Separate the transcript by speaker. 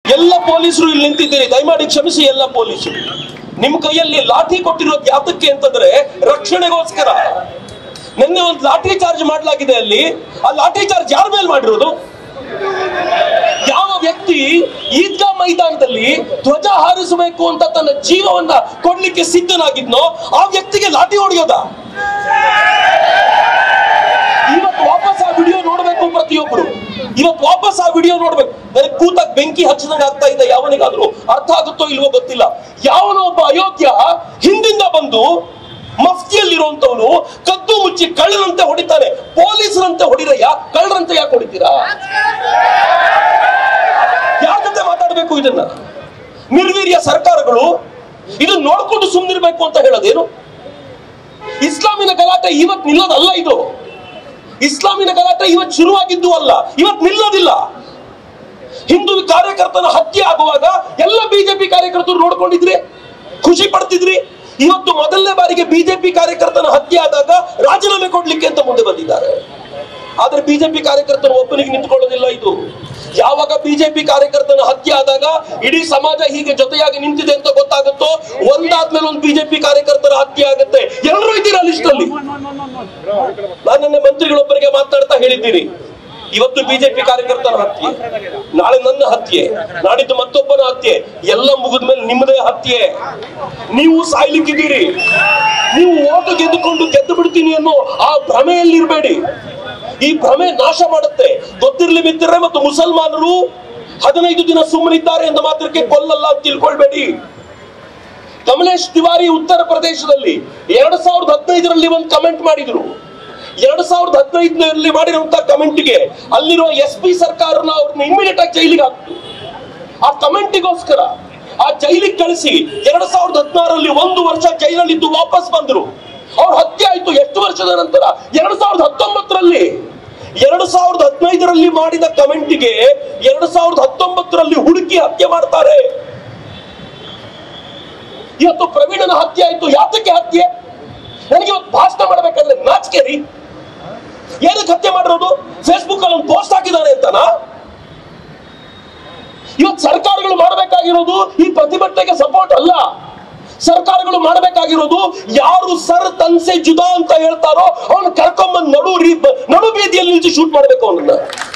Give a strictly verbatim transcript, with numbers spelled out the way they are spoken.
Speaker 1: ಎಲ್ಲ ಪೊಲೀಸರು ಇಲ್ಲಿ ನಿಂತಿದ್ದೀರಿ, ದಯಮಾಡಿ ಕ್ಷಮಿಸಿ ಎಲ್ಲ ಪೊಲೀಸರು. ನಿಮ್ ಕೈಯಲ್ಲಿ ಲಾಠಿ ಕೊಟ್ಟಿರೋದು ಯಾತಕ್ಕೆ ಅಂತಂದ್ರೆ ರಕ್ಷಣೆಗೋಸ್ಕರ. ನಿನ್ನೆ ಒಂದು ಲಾಠಿ ಚಾರ್ಜ್ ಮಾಡಲಾಗಿದೆ. ಅಲ್ಲಿ ಆ ಲಾಠಿ ಚಾರ್ಜ್ ಯಾರ ಮೇಲೆ ಮಾಡಿರೋದು? ಯಾವ ವ್ಯಕ್ತಿ ಈದ್ಗಾ ಮೈದಾನದಲ್ಲಿ ಧ್ವಜ ಹಾರಿಸಬೇಕು ಅಂತ ತನ್ನ ಜೀವವನ್ನ ಕೊಡ್ಲಿಕ್ಕೆ ಸಿದ್ಧನಾಗಿದ್ನೋ ಆ ವ್ಯಕ್ತಿಗೆ ಲಾಠಿ ಹೊಡೆಯೋದ? ಇವತ್ತು ವಾಪಸ್ ಆ ವಿಡಿಯೋ ನೋಡ್ಬೇಕು ಪ್ರತಿಯೊಬ್ರು. ಇವತ್ತು ವಾಪಸ್ ಆ ವಿಡಿಯೋ ನೋಡ್ಬೇಕು. ನನಗೆ ಕೂತಾಗ ಬೆಂಕಿ ಹಚ್ಚದಂಗ ಆಗ್ತಾ ಇದೆ. ಯಾವನಿಗಾದ್ರೂ ಅರ್ಥ ಆಗುತ್ತೋ ಇಲ್ವೋ ಗೊತ್ತಿಲ್ಲ. ಯಾವನೋ ಒಬ್ಬ ಅಯೋಗ್ಯ ಹಿಂದಿಂದ ಬಂದು ಮಫ್ತಿಯಲ್ಲಿರುವಂತವನು ಕದ್ದು ಮುಚ್ಚಿ ಕಳ್ಳರಂತೆ ಹೊಡಿತಾನೆ. ಪೊಲೀಸರಂತೆ ಹೊಡಿರಯ್ಯ, ಕಳ್ಳರಂತೆ ಯಾಕೆ ಹೊಡಿತೀರಾ? ಯಾರ ಜೊತೆ ಮಾತಾಡ್ಬೇಕು ಇದನ್ನ? ನಿರ್ವೀರ್ಯ ಸರ್ಕಾರಗಳು ಇದನ್ನ ನೋಡ್ಕೊಂಡು ಸುಮ್ಮನಿರ್ಬೇಕು ಅಂತ ಹೇಳೋದೇನು? ಇಸ್ಲಾಮಿನ ಗಲಾಟೆ ಇವತ್ತು ನಿಲ್ಲೋದಲ್ಲ. ಇದು ಇಸ್ಲಾಮಿನ ಗಲಾಟೆ ಇವತ್ತು ಶುರುವಾಗಿದ್ದು ಅಲ್ಲ, ಇವತ್ತು ನಿಲ್ಲೋದಿಲ್ಲ. ಹಿಂದೂ ಕಾರ್ಯಕರ್ತನ ಹತ್ಯೆ ಆಗುವಾಗ ಎಲ್ಲ ಬಿಜೆಪಿ ಕಾರ್ಯಕರ್ತರು ನೋಡ್ಕೊಂಡಿದ್ರಿ, ಖುಷಿ ಪಡ್ತಿದ್ರಿ. ಇವತ್ತು ಮೊದಲನೇ ಬಾರಿಗೆ ಬಿಜೆಪಿ ಕಾರ್ಯಕರ್ತನ ಹತ್ಯೆ ಆದಾಗ ರಾಜೀನಾಮೆ ಕೊಡ್ಲಿಕ್ಕೆ ಅಂತ ಮುಂದೆ ಬಂದಿದ್ದಾರೆ. ಆದ್ರೆ ಬಿಜೆಪಿ ಕಾರ್ಯಕರ್ತರು ಒಬ್ಬನಿಗೆ ನಿಂತ್ಕೊಳ್ಳೋದಿಲ್ಲ. ಇದು ಯಾವಾಗ ಬಿಜೆಪಿ ಕಾರ್ಯಕರ್ತನ ಹತ್ಯೆ ಆದಾಗ ಇಡೀ ಸಮಾಜ ಹೀಗೆ ಜೊತೆಯಾಗಿ ನಿಂತಿದೆ ಅಂತ ಗೊತ್ತಾಗುತ್ತೋ, ಒಂದಾದ್ಮೇಲೆ ಒಂದು ಬಿಜೆಪಿ ಕಾರ್ಯಕರ್ತರ ಹತ್ಯೆ ಆಗುತ್ತೆ. ಎಲ್ಲರೂ ಇದ್ದೀರಾ ಲಿಸ್ಟ್ ಅಲ್ಲಿ. ನಾನು ನನ್ನ ಮಂತ್ರಿಗಳೊಬ್ಬರಿಗೆ ಮಾತಾಡ್ತಾ ಹೇಳಿದ್ದೀನಿ, ಇವತ್ತು ಬಿಜೆಪಿ ಕಾರ್ಯಕರ್ತರ ಹತ್ಯೆ, ನಾಳೆ ನನ್ನ ಹತ್ಯೆ, ನಾಡಿದ್ದು ಮತ್ತೊಬ್ಬನ ಹತ್ಯೆ, ಎಲ್ಲ ಮುಗಿದ್ಮೇಲೆ ನಿಮ್ಮದೇ ಹತ್ಯೆ. ನೀವು ಸಾಯ್ಲಿಕ್ಕಿದ್ದೀರಿ. ನೀವು ಓಟು ಗೆದ್ದುಕೊಂಡು ಗೆದ್ದು ಬಿಡ್ತೀನಿ ಅನ್ನೋ ಆ ಭ್ರಮೆಯಲ್ಲಿರ್ಬೇಡಿ. ಈ ಭ್ರಮೆ ನಾಶ ಮಾಡುತ್ತೆ. ಗೊತ್ತಿರ್ಲಿ ಮಿತ್ರರೇ, ಮತ್ತು ಮುಸಲ್ಮಾನರು ಹದಿನೈದು ದಿನ ಸುಮ್ಮನಿದ್ದಾರೆ ಎಂದ ಮಾತ್ರಕ್ಕೆ ಕೊಲ್ಲಲ್ಲ ಅಂತ ತಿಳ್ಕೊಳ್ಬೇಡಿ. ಕಮಲೇಶ್ ತಿವಾರಿ ಉತ್ತರ ಪ್ರದೇಶದಲ್ಲಿ ಎರಡ್ ಸಾವಿರದ ಹದಿನೈದರಲ್ಲಿ ಒಂದು ಕಮೆಂಟ್ ಮಾಡಿದ್ರು. ಎರಡ್ ಸಾವಿರದ ಹದಿನೈದರಲ್ಲಿ ಮಾಡಿರುವಂತಹ ಕಮೆಂಟ್ಗೆ ಅಲ್ಲಿರುವ ಎಸ್ ಪಿ ಸರ್ಕಾರನ ಅವ್ರನ್ನ ಇಮಿಡಿಯೇಟ್ ಆಗಿ ಜೈಲಿಗೆ ಹಾಕ್ತು. ಆ ಕಮೆಂಟಿಗೋಸ್ಕರ ಆ ಜೈಲಿಗೆ ಕಳಿಸಿ ಎರಡ್ ಸಾವಿರದ ಹದಿನಾರರಲ್ಲಿ ಒಂದು ವರ್ಷ ಜೈಲಲ್ಲಿದ್ದು ವಾಪಸ್ ಬಂದ್ರು. ಅವ್ರ ಹತ್ಯೆ ಆಯ್ತು ಎಷ್ಟು ವರ್ಷದ ನಂತರ? ಎರಡ್ ಸಾವಿರದ ಹತ್ತೊಂಬತ್ತರಲ್ಲಿ. ಎರಡ್ ಸಾವಿರದ ಹದಿನೈದರಲ್ಲಿ ಮಾಡಿದ ಕಮೆಂಟ್ಗೆ ಎರಡ್ ಸಾವಿರದ ಹತ್ತೊಂಬತ್ತರಲ್ಲಿ ಹುಡುಕಿ ಹತ್ಯೆ ಮಾಡ್ತಾರೆ. ಇವತ್ತು ಪ್ರವೀಣನ ಹತ್ಯೆ ಆಯ್ತು. ಯಾತಕ್ಕೆ ಹತ್ಯೆ? ನನಗೆ ಇವತ್ತು ಭಾಷಣ ಮಾಡ್ಬೇಕಾದ್ರೆ ನಾಚಿಕೆ ರೀ. ಏನಕ್ಕೆ ಹತ್ಯೆ ಮಾಡಿರೋದು? ಫೇಸ್ಬುಕ್ ಅಲ್ಲಿ ಒಂದು ಪೋಸ್ಟ್ ಹಾಕಿದ್ದಾರೆ ಅಂತನಾ? ಇವತ್ತು ಸರ್ಕಾರಗಳು ಮಾಡಬೇಕಾಗಿರೋದು ಈ ಪ್ರತಿಭಟನೆಗೆ ಸಪೋರ್ಟ್ ಅಲ್ಲ. ಸರ್ಕಾರಗಳು ಮಾಡಬೇಕಾಗಿರೋದು ಯಾರು ಸರ್ ತನ್ಸೆ ಜುದಾ ಅಂತ ಹೇಳ್ತಾರೋ ಅವನು ಕರ್ಕೊಂಡ್ಬಂದು ನಡು ನಡು ಬೀದಿಯಲ್ಲಿ ನಿಲ್ಸಿ ಶೂಟ್ ಮಾಡ್ಬೇಕು ಅವನನ್ನ.